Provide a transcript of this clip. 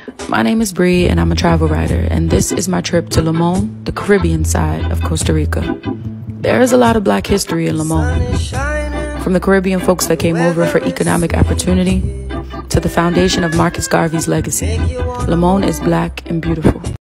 My name is Bree and I'm a travel writer, and this is my trip to Limon, the Caribbean side of Costa Rica. There is a lot of Black history in Limon, from the Caribbean folks that came over for economic opportunity to the foundation of Marcus Garvey's legacy. Limon is Black and beautiful.